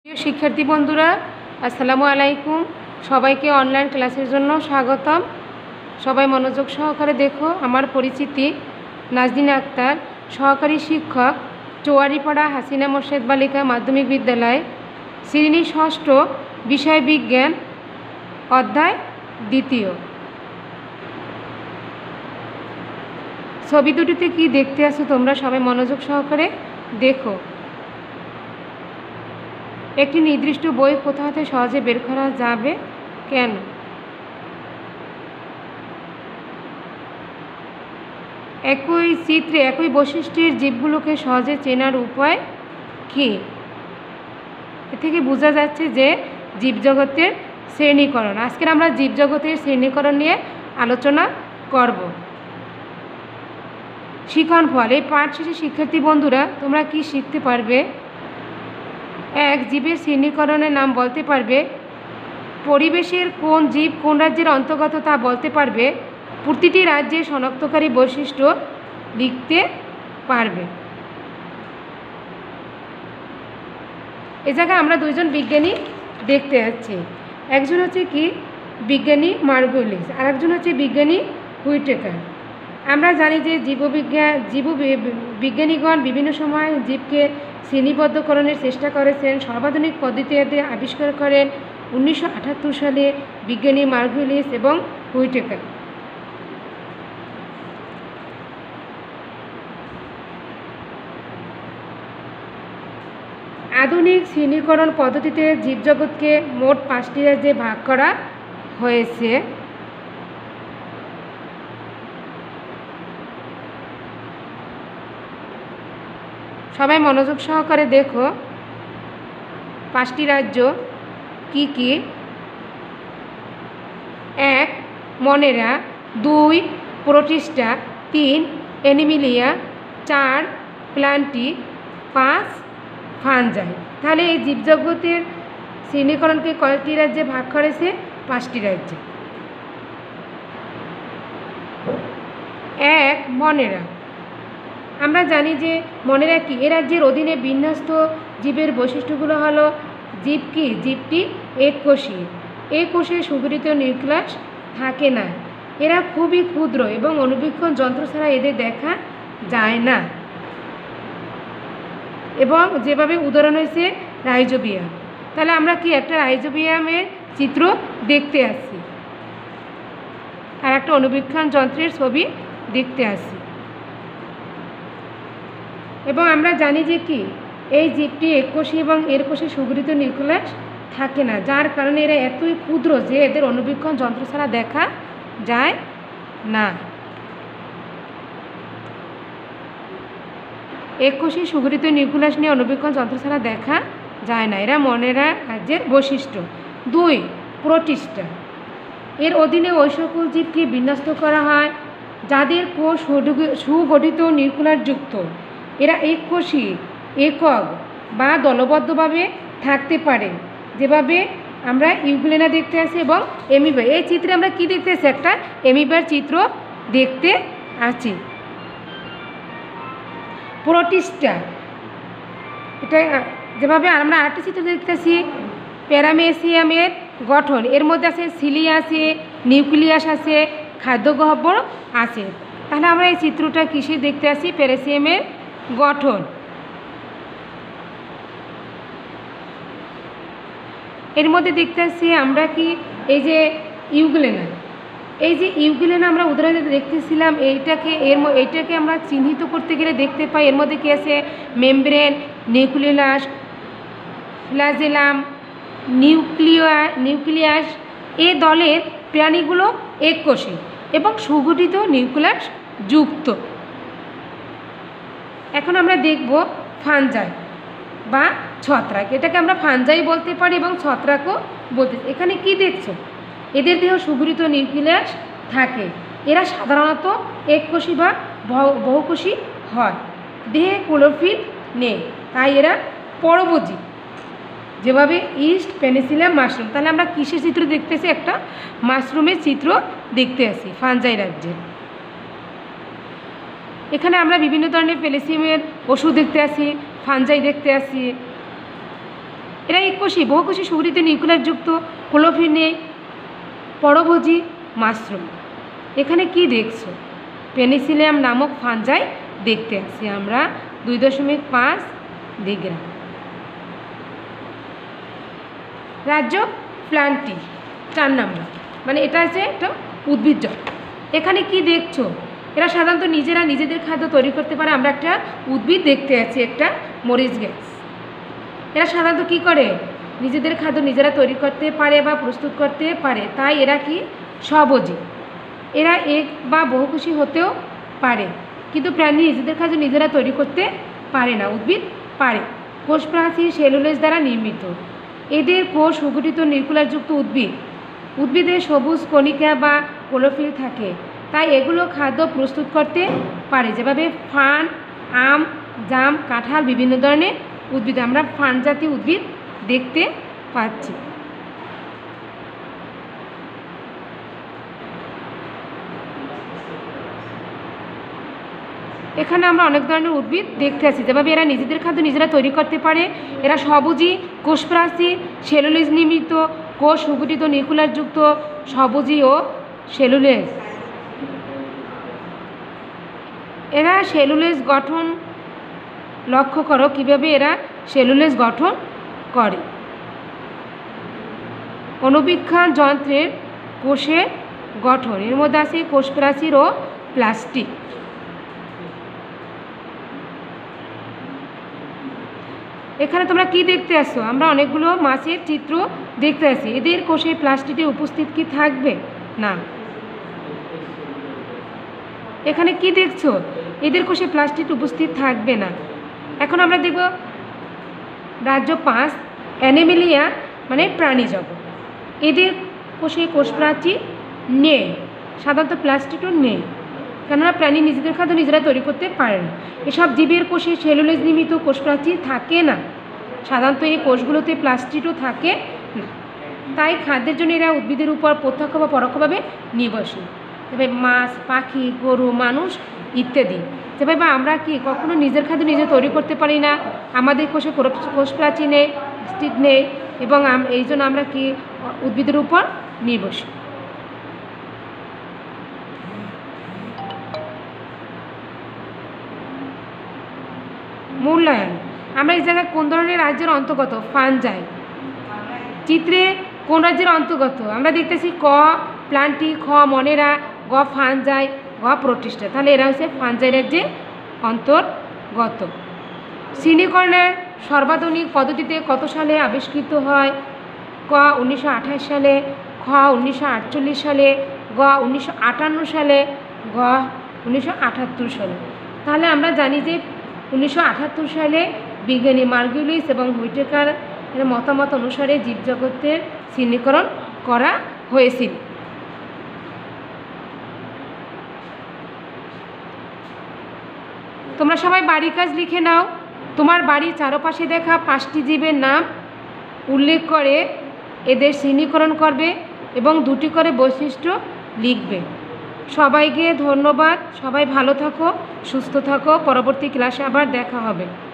প্রিয় শিক্ষার্থী বন্ধুরা, আসসালামু আলাইকুম। সবাইকে অনলাইন ক্লাসের জন্য স্বাগতম। সবাই মনোযোগ সহকারে দেখো। আমার পরিচিতি নাজনীন আক্তার, সহকারী শিক্ষক, চৌয়ারিপাড়া হাসিনা মোর্শেদ বালিকা মাধ্যমিক বিদ্যালয়, শ্রেণী ষষ্ঠ, বিষয় বিজ্ঞান, অধ্যায় দ্বিতীয়। ছবি দুটিতে কি দেখতে আছো তোমরা সবাই মনোযোগ সহকারে দেখো। একটি নির্দিষ্ট বই কোথা হতে সহজে বের করা যাবে, কেন? একই চিত্রে একই বৈশিষ্ট্যের জীবগুলোকে সহজে চেনার উপায় কী? এ থেকে বোঝা যাচ্ছে যে জীবজগতের শ্রেণীকরণ। আজকের আমরা জীবজগতের শ্রেণীকরণ নিয়ে আলোচনা করব। শিখন ফল। এই পাঠ শেষে শিক্ষার্থী বন্ধুরা তোমরা কি শিখতে পারবে? এক, জীবের শ্রেণীকরণের নাম বলতে পারবে। পরিবেশের কোন জীব কোন রাজ্যের অন্তর্গত তা বলতে পারবে। প্রতিটি রাজ্যের শনাক্তকারী বৈশিষ্ট্য লিখতে পারবে। এ জায়গায় আমরা দুইজন বিজ্ঞানী দেখতে পাচ্ছি। একজন হচ্ছে কি বিজ্ঞানী মার্গুলিস, আর একজন হচ্ছে বিজ্ঞানী হুইটেকার। আমরা জানি যে জীববিজ্ঞানীগণ বিভিন্ন সময় জীবকে শ্রেণীবদ্ধকরণের চেষ্টা করেছেন। সর্বাধুনিক পদ্ধতিতে আবিষ্কার করেন 1978 সালে বিজ্ঞানী মার্গুলিস এবং হুইটেকার। আধুনিক শ্রেণীকরণ পদ্ধতিতে জীবজগৎকে মোট 5টি রাজ্যে ভাগ করা হয়েছে। সবাই মনোযোগ সহকারে দেখো। 5টি রাজ্য কি কি? 1 Monera, 2 Protista, 3 Animalia, 4 Plantae, 5 Fungi. তাহলে এই জীবজগতের শ্রেণীকরণকে কয়েকটি রাজ্যে ভাগ করেছে? 5টি রাজ্যে। 1 মনেরা। আমরা জানি যে মনেরা কি এ রাজ্যের অধীনে বিন্যস্ত জীবের বৈশিষ্ট্যগুলো হলো জীব কি জীবটি এককোষী। এই কোষে সুগঠিত নিউক্লিয়াস থাকে না। এরা খুবই ক্ষুদ্র এবং অণুবীক্ষণ যন্ত্র ছাড়া এদের দেখা যায় না। এবং যেভাবে উদাহরণ হয়েছে রাইজোবিয়াম। তাহলে আমরা কি একটা রাইজোবিয়ামের চিত্র দেখতে আসছি, আর একটা অণুবীক্ষণ যন্ত্রের ছবি দেখতে আসছি। এবং আমরা জানি যে কি এই জীবটি এককোষী এবং এর কোষে সুগঠিত নিউক্লিয়াস থাকে না, যার কারণে এরা এতই ক্ষুদ্র যে এদের অণুবীক্ষণ যন্ত্র ছাড়া দেখা যায় না। এককোষী সুগঠিত নিউক্লিয়াস নিয়ে অণুবীক্ষণ যন্ত্র ছাড়া দেখা যায় না। এরা মনেরা রাজ্যের বৈশিষ্ট্য। 2 প্রোটিস্টা। এর অধীনে ওই সকল জীবকে বিন্যস্ত করা হয় যাদের কোষ সুগঠিত নিউক্লিয়াস যুক্ত। এরা এককোষী, একক বা দলবদ্ধভাবে থাকতে পারে, যেভাবে আমরা ইউগ্লেনা দেখতে আসি এবং এমিবা। এই চিত্রে আমরা কি দেখতে আসি? একটা এমিবার চিত্র দেখতে আছি। প্রোটিস্টা, এটা যেভাবে আমরা আরেকটি চিত্র দেখতেছি প্যারামেসিয়ামের গঠন। এর মধ্যে আছে সিলিয়া আছে, নিউক্লিয়াস আছে, খাদ্যগহ্বর আছে। তাহলে আমরা এই চিত্রটা কিসে দেখতে আসি? প্যারামেসিয়ামের গঠন। এর মধ্যে দেখতে আসছি আমরা কি এই যে ইউগ্লেনা। এই যে ইউগ্লেনা আমরা উদাহরণে দেখতেছিলাম, এইটাকে আমরা চিহ্নিত করতে গেলে দেখতে পাই এর মধ্যে কি আছে? Membrane, nucleus, flagellum, nucleus. এই দলের প্রাণীগুলো এককোষী এবং সুগঠিত নিউক্লিয়াস যুক্ত। এখন আমরা দেখব ফানজাই বা ছত্রাক। এটাকে আমরা ফানজাই বলতে পারি এবং ছত্রাকও বলতে। এখানে কি দেখছো? এদের দেহ সুগঠিত নিউক্লিয়াস থাকে। এরা সাধারণত এককোষী বা বহুকোষী হয়। দেহে ক্লোরোফিল নেই, তাই এরা পরভোজী, যেভাবে ইস্ট, পেনিসিলিয়াম, মাশরুম। তাহলে আমরা কিসের চিত্র দেখতেছি? একটা মাশরুমের চিত্র দেখতে আসি ফানজাই রাজ্যে। এখানে আমরা বিভিন্ন ধরনের প্যারামেসিয়ামের ওষুধ দেখতে আসি, ফানজাই দেখতে আসি। এরা এককোষী বহুকোষী সুগঠিত নিউক্লিয়াসযুক্ত ক্লোরোফিল নেই, পরভোজী মাশরুম। এখানে কি দেখছো? পেনিসিলিয়াম নামক ফাঞ্জাই দেখতে আসি আমরা 2.5 ডিগ্রাম। রাজ্য প্ল্যান্টি 4 নম্বর, মানে এটা হচ্ছে একটা উদ্ভিজ্জ। এখানে কি দেখছো? এরা সাধারণত নিজেরা নিজেদের খাদ্য তৈরি করতে পারে। আমরা একটা উদ্ভিদ দেখতে আছি, একটা মরিচ গাছ। এরা সাধারণত কি করে? নিজেদের খাদ্য নিজেরা তৈরি করতে পারে বা প্রস্তুত করতে পারে, তাই এরা কি স্বভোজী। এরা এক বা বহুকোষী হতেও পারে, কিন্তু প্রাণী নিজেদের খাদ্য নিজেরা তৈরি করতে পারে না, উদ্ভিদ পারে। কোষ প্রাচীর সেলুলোজ দ্বারা নির্মিত। এদের কোষ সুগঠিত নিউক্লিয়াসযুক্ত উদ্ভিদ। উদ্ভিদে সবুজ কণিকা বা ক্লোরোফিল থাকে, তাই এগুলো খাদ্য প্রস্তুত করতে পারে, যেভাবে ফার্ন, আম, জাম, কাঁঠাল, বিভিন্ন ধরনের উদ্ভিদ। আমরা ফার্ন জাতীয় উদ্ভিদ দেখতে পাচ্ছি। এখানে আমরা অনেক ধরনের উদ্ভিদ দেখতে আছি, যেভাবে এরা নিজেদের খাদ্য নিজেরা তৈরি করতে পারে। এরা সবুজী, কোষ প্রাচীর, সেলুলোজ নির্মিত, কোষ সুগঠিত নিউক্লিয়াসযুক্ত, সবুজী ও সেলুলোজ। এরা সেলুলোজ গঠন লক্ষ্য করো কিভাবে এরা সেলুলোজ গঠন করে। অণুবীক্ষণ যন্ত্রের কোষের গঠন, এর মধ্যে আছে কোষ প্রাচীর ও প্লাস্টিক। এখানে তোমরা কি দেখতে আসছো? আমরা অনেকগুলো মাছের চিত্র দেখতে আসি। এদের কোষে প্লাস্টিকে উপস্থিত কি থাকবে? না। এখানে কি দেখছো? এদের কোষে প্লাস্টিক উপস্থিত থাকবে না। এখন আমরা দেখব রাজ্য 5 অ্যানিমেলিয়া, মানে প্রাণী জগৎ। এদের কোষে কোষ প্রাচীর নেই, সাধারণত প্লাস্টিকও নেই, কেননা প্রাণী নিজেদের খাদ্য নিজেরা তৈরি করতে পারে না। এসব জীবের কোষে সেলুলোজ নির্মিত কোষ প্রাচীর থাকে না, সাধারণত এই কোষগুলোতে প্লাস্টিকও থাকে না, তাই খাদ্যের জন্য এরা উদ্ভিদের উপর প্রত্যক্ষ বা পরোক্ষভাবে নির্ভরশীল। তবে মাছ, পাখি, গরু, মানুষ ইত্যাদি, যেভাবে আমরা কি কখনো নিজের খাদ্য নিজে তৈরি করতে পারি না, আমাদের কোষে কোষ প্রাচীর নেই, প্লাস্টিক নেই, এবং এই জন্য আমরা কি উদ্ভিদের উপর নির্ভরশীল। মূল্যায়ন, আমরা এই জায়গায় কোন ধরনের রাজ্যের অন্তর্গত? ফাঞ্জাই। চিত্রে কোন রাজ্যের অন্তর্গত? আমরা দেখতেছি ক প্ল্যান্টি, খ মনেরা, গ ফাঞ্জাই, গ প্রোটিস্টা। তাহলে এরা হচ্ছে ফাঞ্জাই রাজ্যের অন্তর্গত। শ্রেণীকরণের সর্বাধুনিক পদ্ধতিতে কত সালে আবিষ্কৃত হয়? ক 1928 সালে, খ 1948 সালে, গ 1958 সালে, গ 1978 সালে। তাহলে আমরা জানি যে 1978 সালে বিজ্ঞানী মার্গুলিস এবং হুইটেকার এর মতামত অনুসারে জীবজগতের শ্রেণীকরণ করা হয়েছিল। তোমরা সবাই বাড়ির কাজ লিখে নাও। তোমার বাড়ির চারপাশে দেখা 5টি জীবের নাম উল্লেখ করে এদের শ্রেণীকরণ করবে এবং 2টি করে বৈশিষ্ট্য লিখবে। সবাইকে ধন্যবাদ। সবাই ভালো থাকো, সুস্থ থাকো। পরবর্তী ক্লাসে আবার দেখা হবে।